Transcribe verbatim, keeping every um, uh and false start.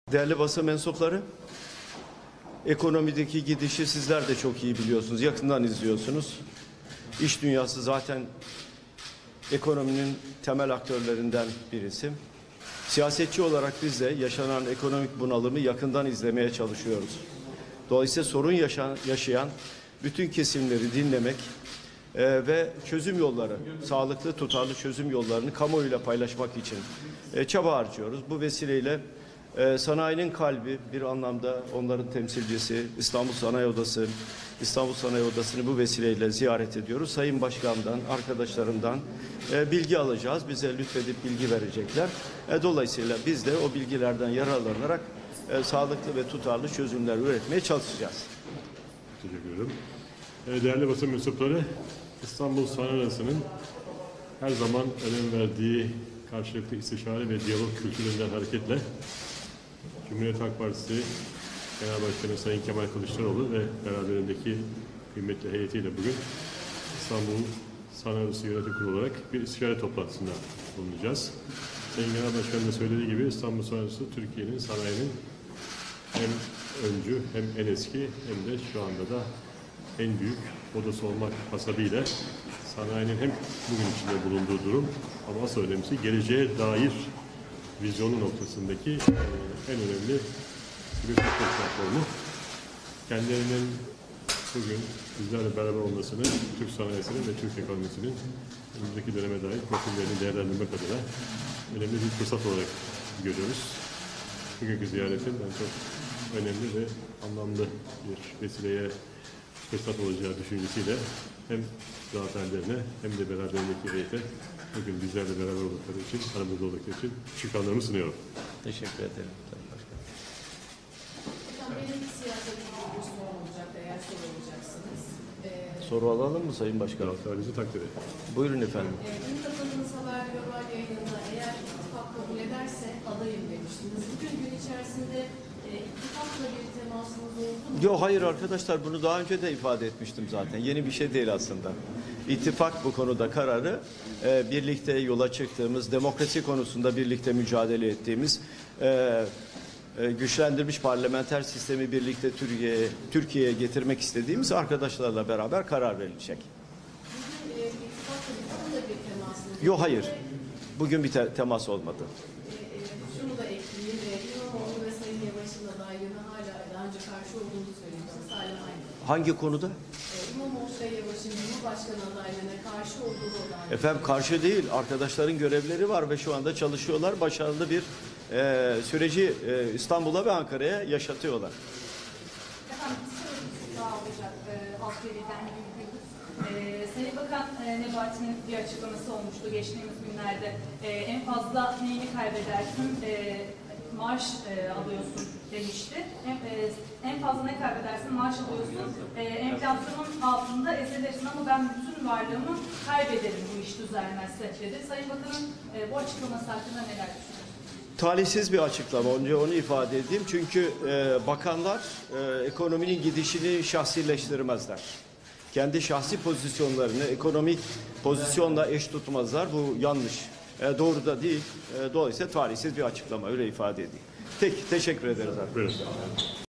Değerli basın mensupları, ekonomideki gidişi sizler de çok iyi biliyorsunuz, yakından izliyorsunuz. İş dünyası zaten ekonominin temel aktörlerinden birisi. Siyasetçi olarak biz de yaşanan ekonomik bunalımı yakından izlemeye çalışıyoruz. Dolayısıyla sorun yaşayan, yaşayan bütün kesimleri dinlemek e, ve çözüm yolları, sağlıklı, tutarlı çözüm yollarını kamuoyuyla paylaşmak için e, çaba harcıyoruz. Bu vesileyle e, sanayinin kalbi bir anlamda onların temsilcisi İstanbul Sanayi Odası, İstanbul Sanayi Odası'nı bu vesileyle ziyaret ediyoruz. Sayın Başkan'dan, arkadaşlarından e, bilgi alacağız. Bize lütfedip bilgi verecekler. E, dolayısıyla biz de o bilgilerden yararlanarak e, sağlıklı ve tutarlı çözümler üretmeye çalışacağız. Teşekkür ederim. E, değerli basın mensupları, İstanbul Sanayi Odası'nın her zaman önem verdiği karşılıklı istişare ve diyalog kültüründen hareketle Cumhuriyet Halk Partisi Genel Başkanı Sayın Kemal Kılıçdaroğlu ve beraberindeki kıymetli heyetiyle bugün İstanbul Sanayi Odası Yönetim Kurulu olarak bir istişare toplantısında bulunacağız. Sayın Genel Başkan'ın da söylediği gibi İstanbul Sanayi Odası Türkiye'nin sanayinin hem öncü hem en eski hem de şu anda da en büyük odası olmak hasabıyla sanayinin hem bugün içinde bulunduğu durum ama asıl önemlisi geleceğe dair vizyonu noktasındaki en önemli bir platformu. Kendilerinin bugün bizlerle beraber olmasını, Türk sanayisinin ve Türk ekonomisinin önümüzdeki döneme dair profillerini değerlendirmek adına önemli bir fırsat olarak görüyoruz. Bugünkü ziyaretin ben çok önemli ve anlamlı bir vesileye fırsat olacağı düşüncesiyle hem zaferlerine hem de beraberindeki heyete bugün bizlerle beraber oldukları için, aramızda oldukları için şükranlarımı sunuyorum. Teşekkür ederim. Başkanım. Benim siyasetin bir soru olacak eğer soru olacaksınız. Ee, Soru alalım mı Sayın Başkanım? Tarihinizi takdir ederim. Buyurun efendim. e, dün katıldığınız haber global yayınında eğer ittifak kabul ederse adayım demiştiniz. Bugün gün içerisinde e, ittifakla bir temasınız oldu mu? Yok hayır arkadaşlar, bunu daha önce de ifade etmiştim zaten. Yeni bir şey değil aslında. İttifak bu konuda kararı e, birlikte yola çıktığımız, demokrasi konusunda birlikte mücadele ettiğimiz, e, e, güçlendirilmiş parlamenter sistemi birlikte Türkiye'ye Türkiye'ye getirmek istediğimiz arkadaşlarla beraber karar verilecek. Bugün e, ittifakla bir konuda bir temasınız. Yok hayır. Bugün bir te temas olmadı. E, e, şunu da ekleyeyim. E, İmamoğlu ve Sayın Yavaş'ın adaylığına hala daha önce karşı olduğunu söylemiştiniz. Hala aynı. Hangi konuda? E, İmamoğlu ve Yavaş'ın Cumhurbaşkanı adaylığına karşı olduğunu da Efendim karşı değil. Arkadaşların görevleri var ve şu anda çalışıyorlar. Başarılı bir e, süreci e, İstanbul'a ve Ankara'ya yaşatıyorlar. Efendim bir soru daha olacak e, Halk TV'den Gülgül. E, Sayın Bakan e, Nebati'nin bir açıklaması olmuştu geçtiğimiz günlerde. E, en fazla neyini kaybedersin? E, maaş e, alıyorsun demişti. En, e, en fazla ne kaybedersin? Maaş alıyorsun. E, enflasyonun altında ezilirsin ama ben bütün varlığımı kaybederim bu iş düzelmezse dedi. Sayın Bakan'ın e, bu açıklaması hakkında neler düşünüyorsunuz? Talihsiz bir açıklama. Önce onu ifade edeyim. Çünkü e, bakanlar e, ekonominin gidişini şahsileştirmezler. Kendi şahsi pozisyonlarını ekonomik pozisyonla eş tutmazlar. Bu yanlış. E, doğru da değil. E, dolayısıyla talihsiz bir açıklama. Öyle ifade edeyim. Peki, teşekkür ederiz. Buyurun.